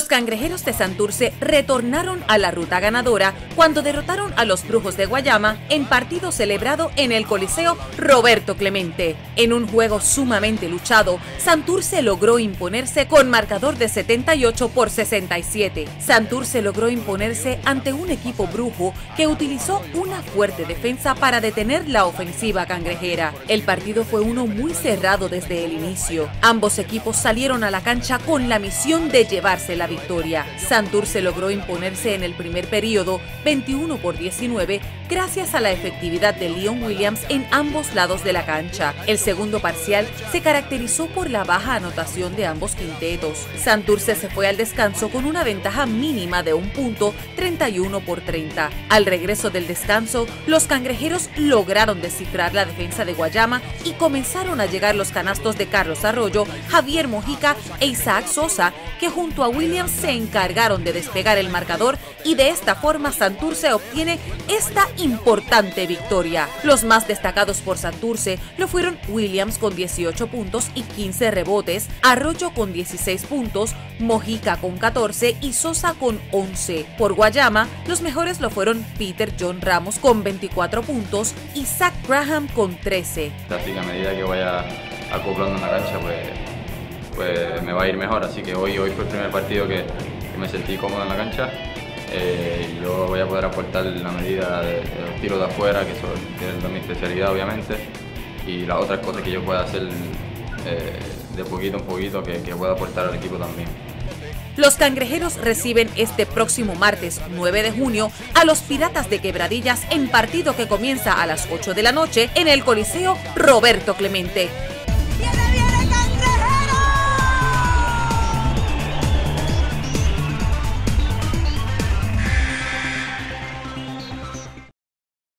Cangrejeros de Santurce retornaron a la ruta ganadora cuando derrotaron a los Brujos de Guayama en partido celebrado en el Coliseo Roberto Clemente. En un juego sumamente luchado, Santurce logró imponerse con marcador de 78-67. Santurce logró imponerse ante un equipo brujo que utilizó una fuerte defensa para detener la ofensiva cangrejera. El partido fue uno muy cerrado desde el inicio. Ambos equipos salieron a la cancha con la misión de llevarse la victoria. Santurce logró imponerse en el primer período 21-19 gracias a la efectividad de Leon Williams en ambos lados de la cancha. El segundo parcial se caracterizó por la baja anotación de ambos quintetos. Santurce se fue al descanso con una ventaja mínima de un punto, 31-30. Al regreso del descanso, los cangrejeros lograron descifrar la defensa de Guayama y comenzaron a llegar los canastos de Carlos Arroyo, Javier Mojica e Isaac Sosa, que junto a Williams se encargaron de despegar el marcador, y de esta forma Santurce obtiene esta importante victoria. Los más destacados por Santurce lo fueron Williams con 18 puntos y 15 rebotes, Arroyo con 16 puntos, Mojica con 14 y Sosa con 11. Por Guayama, los mejores lo fueron Peter John Ramos con 24 puntos y Zach Graham con 13. Así que a medida que vaya acoplando en la cancha, pues me va a ir mejor. Así que hoy fue el primer partido que me sentí cómodo en la cancha. Yo voy a poder aportar la medida de los tiros de afuera, que es mi especialidad obviamente, y las otras cosas que yo pueda hacer de poquito en poquito que pueda aportar al equipo también. Los cangrejeros reciben este próximo martes 9 de junio a los Piratas de Quebradillas en partido que comienza a las 8 de la noche en el Coliseo Roberto Clemente.